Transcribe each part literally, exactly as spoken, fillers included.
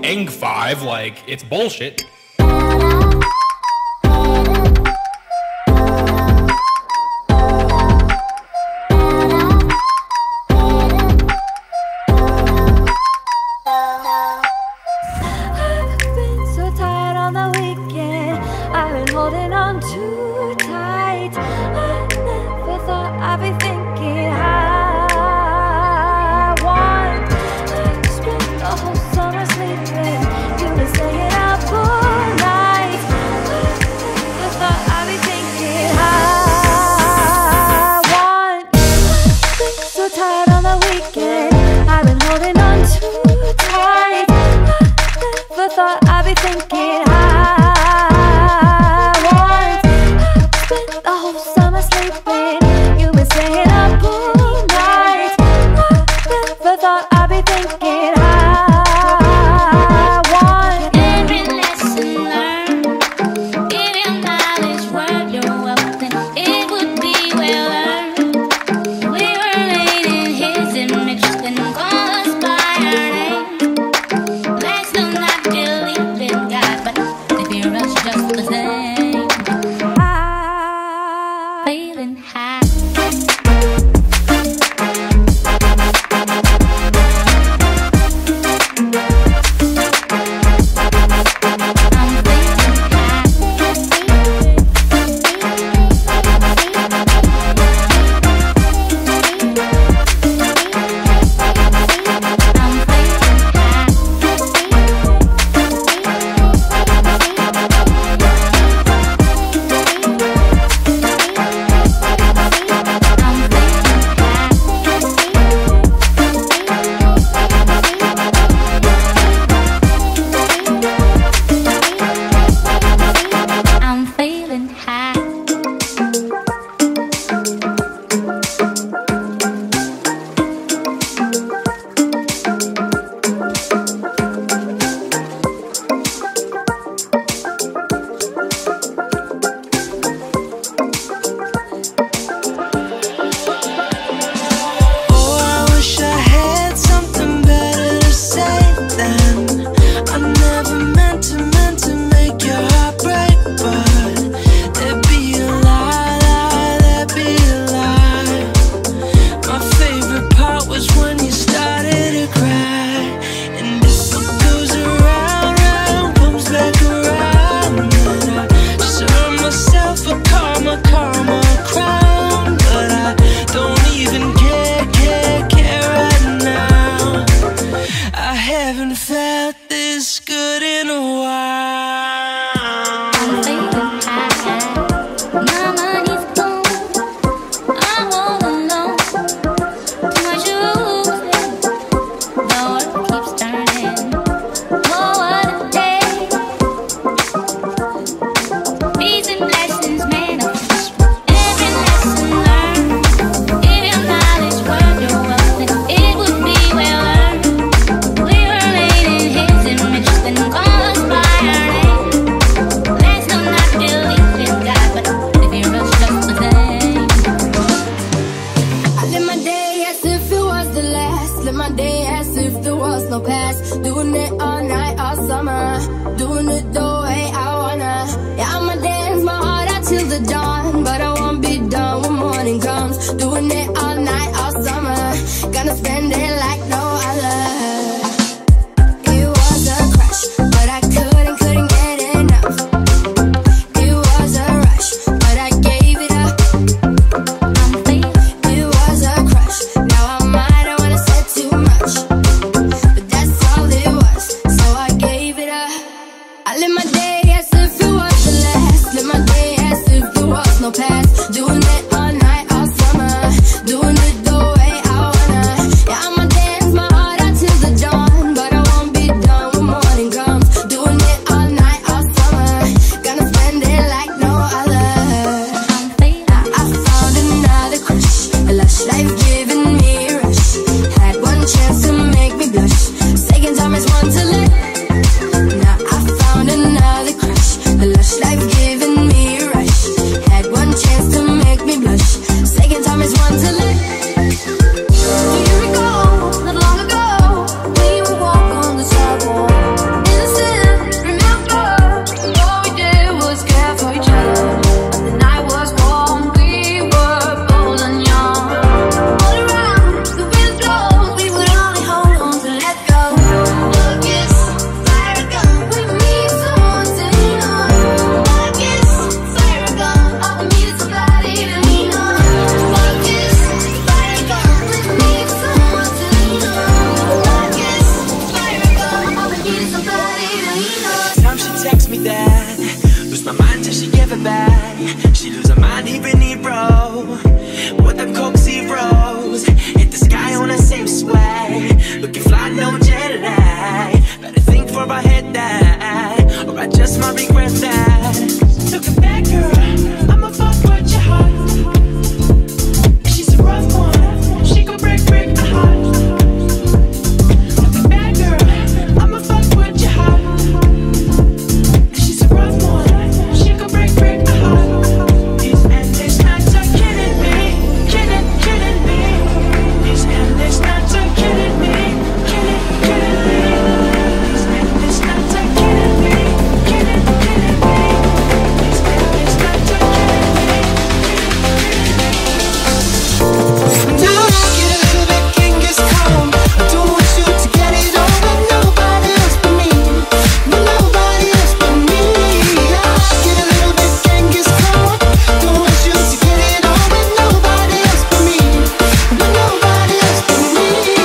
paying five, like, it's bullshit. Holding on too tight. I never thought I'd be thinking I want. I spent the whole summer sleeping. You've been staying up all night. I never thought I'd be thinking I want. I've been so tired on the weekend. I've been holding on too tight. I never thought I'd be thinking I the whole summer sleeping. You've been staying up all night. I never thought I'd be thinking I want. Every lesson learned, if your knowledge worth your wealth, then it would be well earned. We were made in His image, then call us by our name. Let's do not believe in God, but they fear us just the same. Feeling high. even need row with them Coke Zeros. Hit the sky on the same swag, looking fly, no jet lag. Better think before I hit that, or I just might regret that. Looking back, girl, I'ma fuck with your heart. And she's a rough one, she gon' break, break my heart. Looking back, girl, I'ma fuck with your heart. And she's a rough one, she gon' break, break my heart. These endless nights are killing me, killing, killing me. These endless nights are killing me, killing, killing me. These endless nights are killing me, killing, killing me. These endless nights are killing me, killing, killing me. Now I get a little bit Genghis Khan. I don't want you to get it on with nobody else but me, with nobody else but me. I get a little bit Genghis Khan. Don't want you to get it on with nobody else but me, with nobody else but me.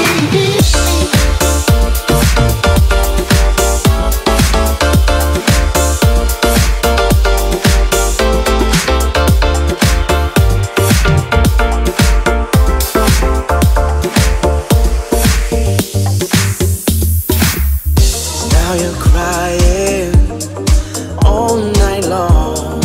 Now you're crying all night long,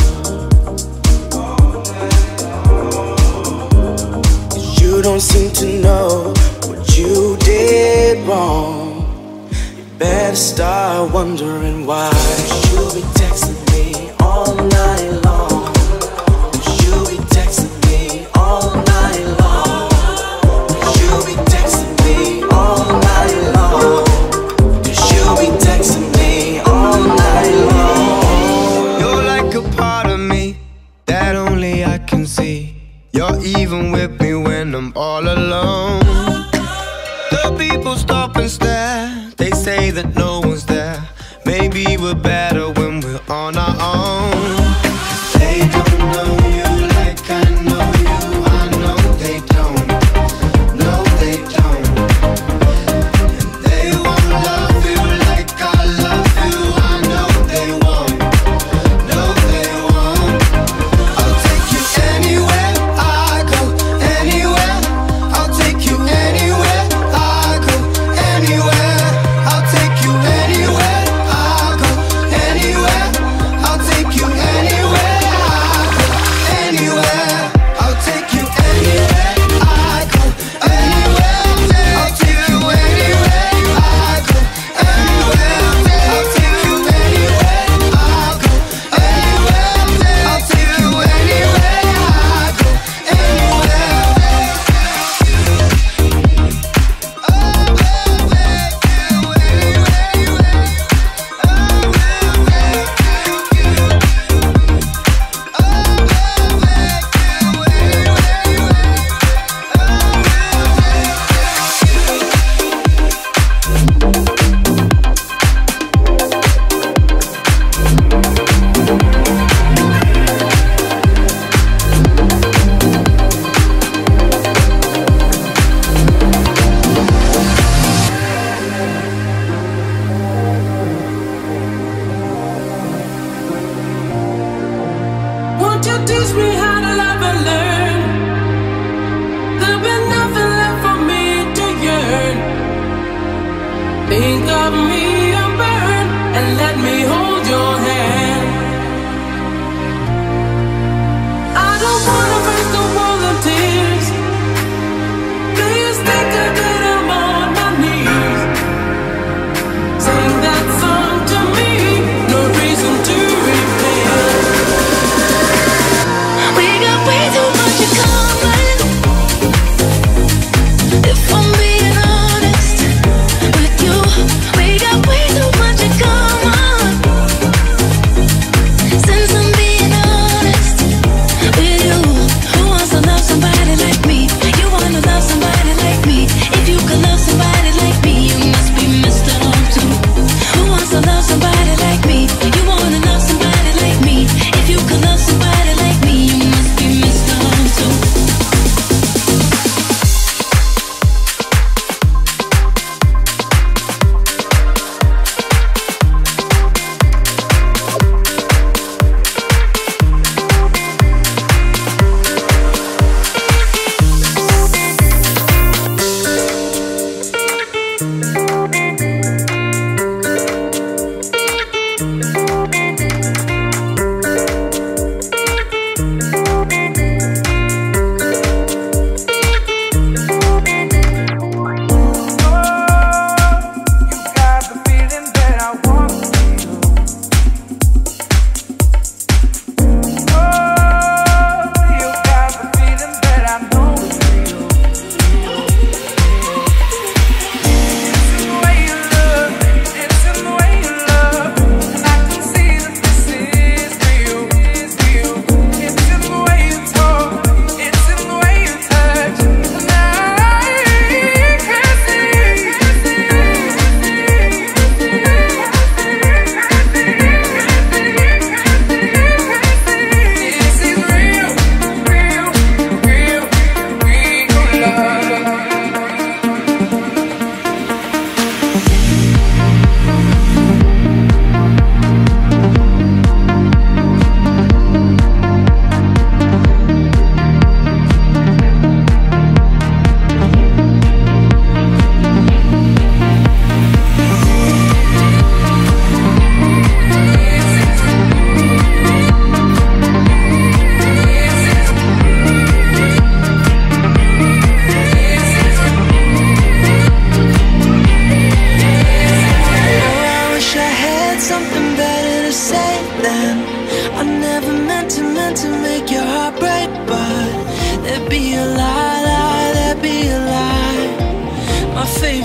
'cause you don't seem to know what you did wrong. You better start wondering why. 'Cause you be texting me all night long. 'Cause you be texting me all night long. 'Cause you be texting me all night long. You be texting me all night long. You're like a part of me that only I can see. You're even with me when I'm all alone. The people stop and stare, they say that no one's there. Maybe we're better when we're on our own. They don't know you like I know you. I know they don't. No, they don't. And they won't love you like I love you. I know they won't. No, they won't. I'll take you anywhere I go, anywhere. I'll take you anywhere I go, anywhere. I'll take you anywhere I go,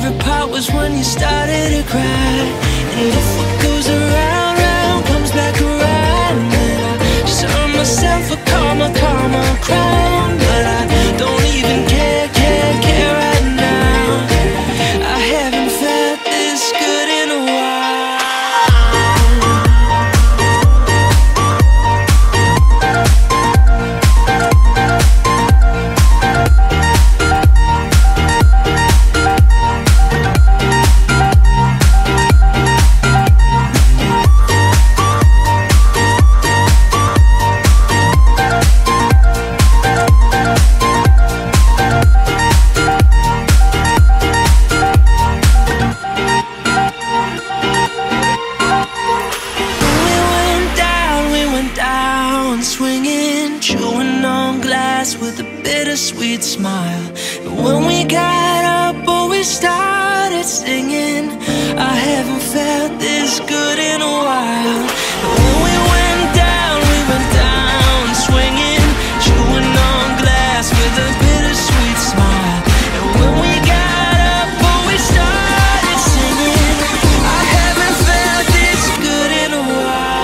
favorite part was when you started to cry. And if what goes around, round comes back around, then I just earn myself a karma, karma crown. But I don't even care, care, care right now. I haven't felt this good in a while. With a bittersweet smile. And when we got up, oh, we started singing. I haven't felt this good in a while. And when we went down, we went down swinging, chewing on glass with a bittersweet smile. And when we got up, oh, we started singing. I haven't felt this good in a while.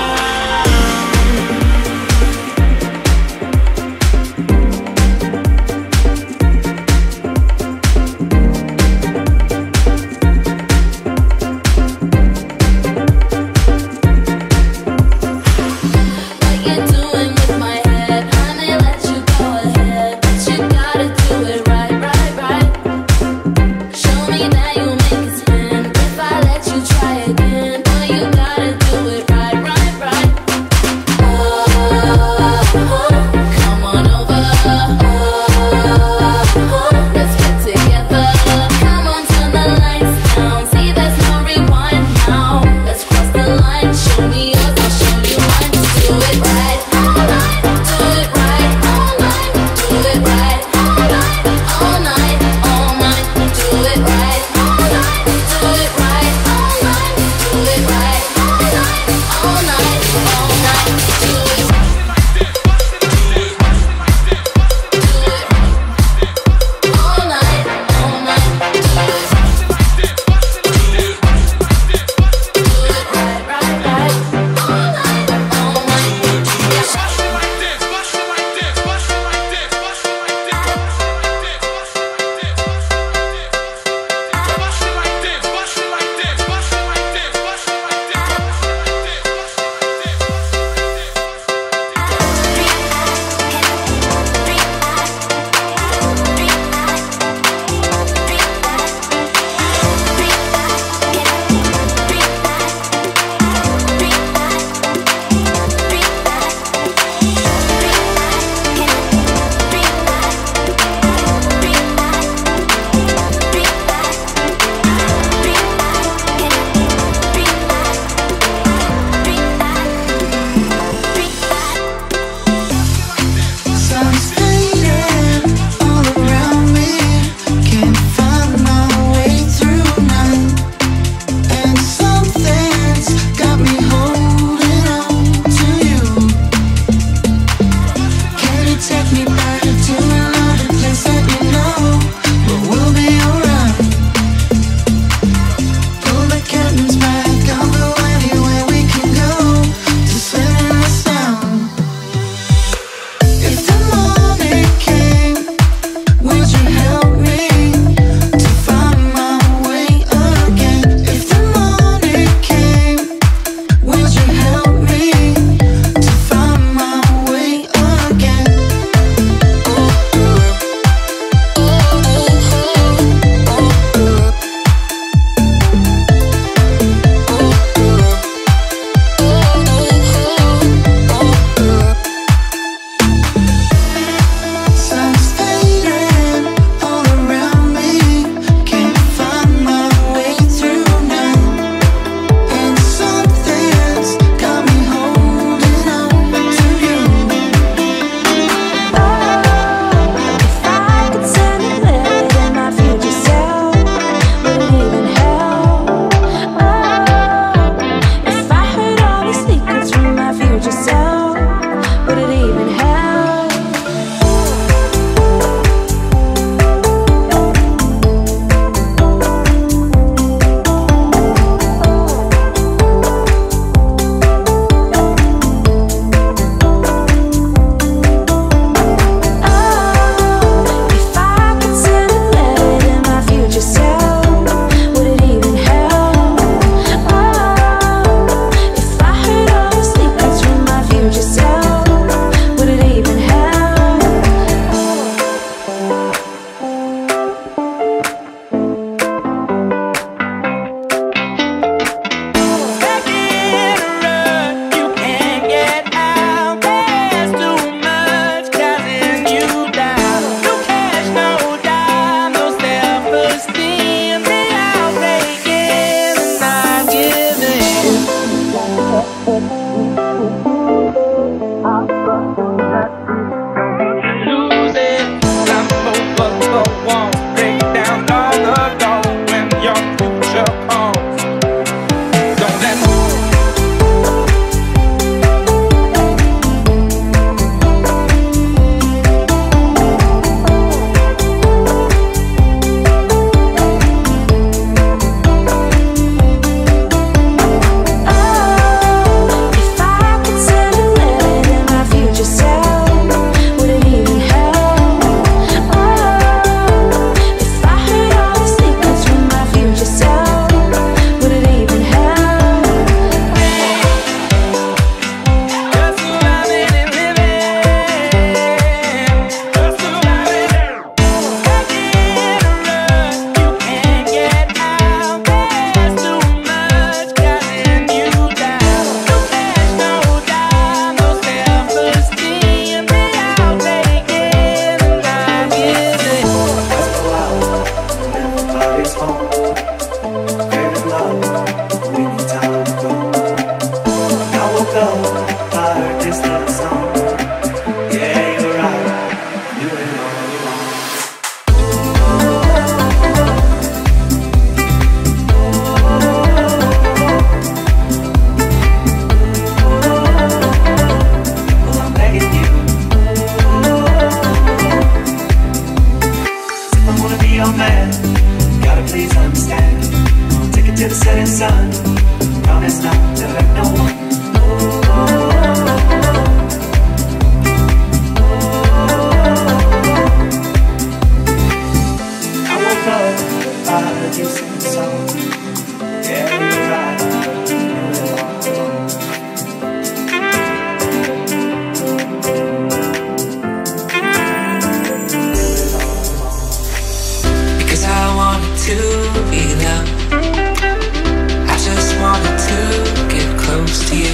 Help me to find my way again.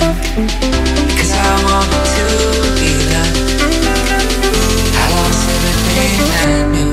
'cause I want to be loved. I lost everything I knew.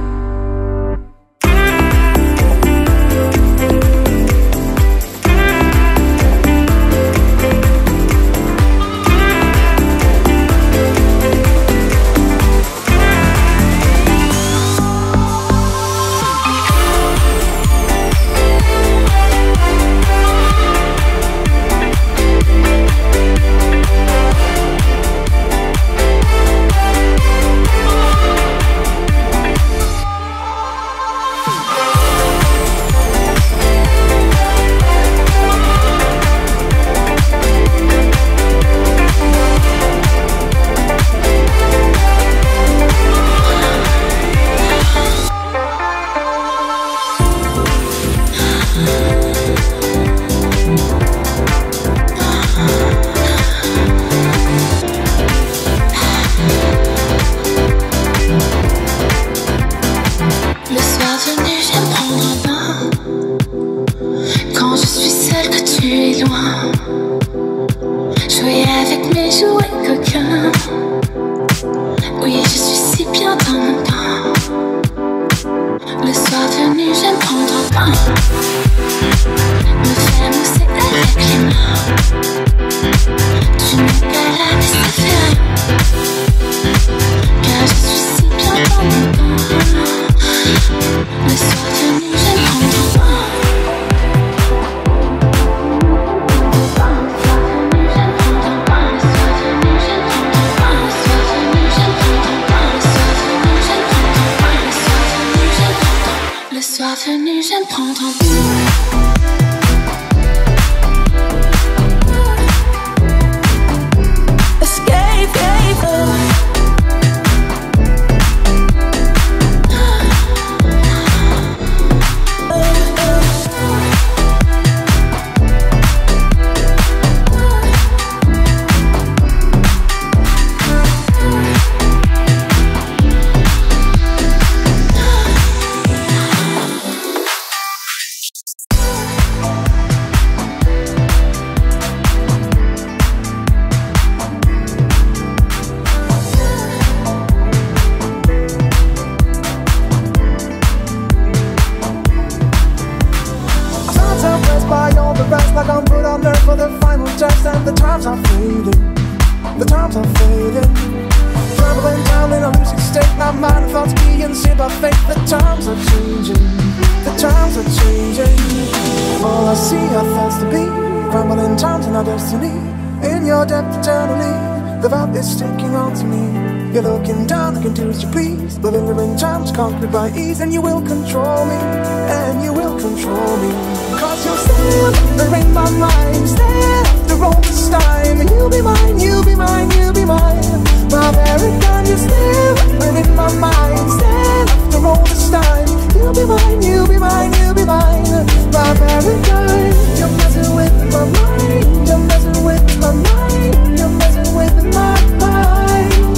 Conquered by ease, and you will control me, and you will control me. Cause you'll stay in my mind, stay after all this time, and you'll be mine, you'll be mine, you'll be mine. My paradigm, you're still in my mind, stay after all this time, you'll be mine, you'll be mine, you'll be mine. My paradigm, you're messing with my mind, you're messing with my mind, you're messing with my mind,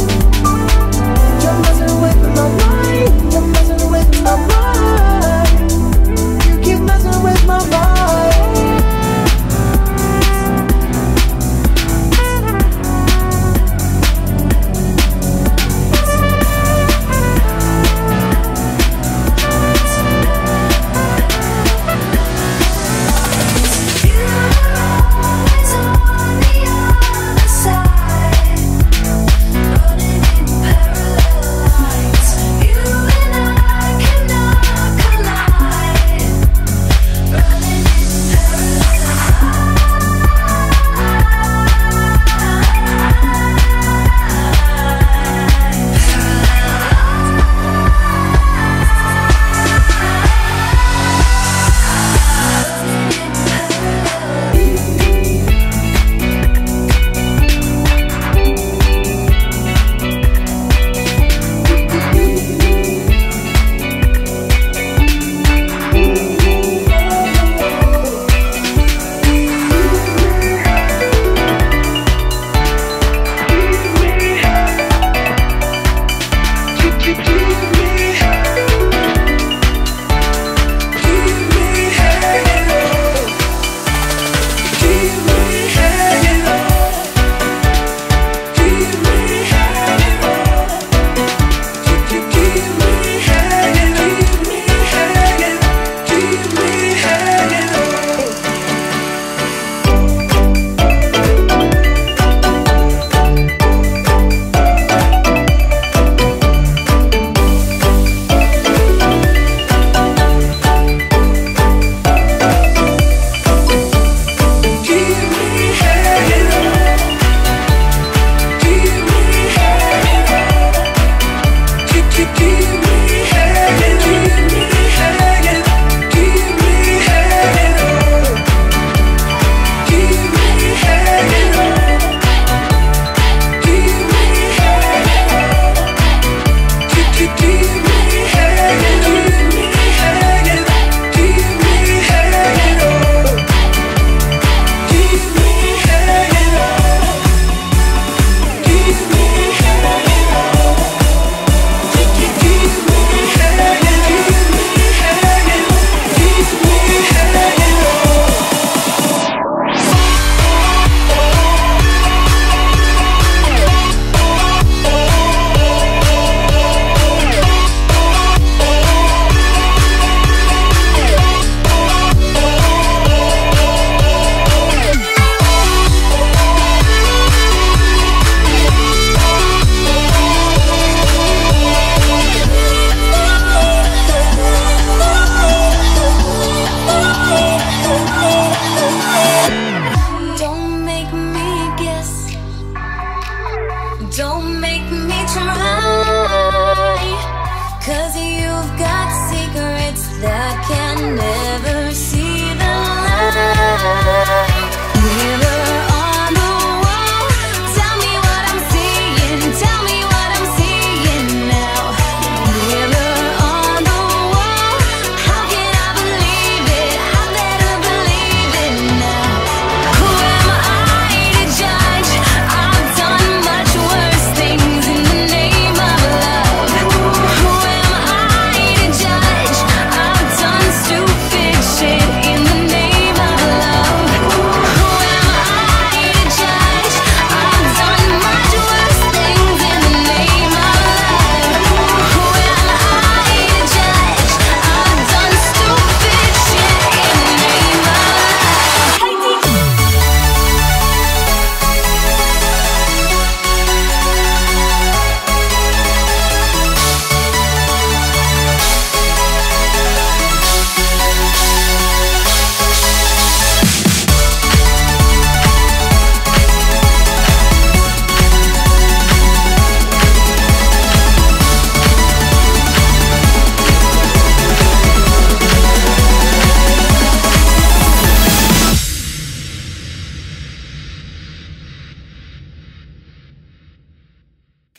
you're messing with my mind. You're messing with my mind. You keep messing with my mind.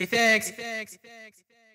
Okay, thanks.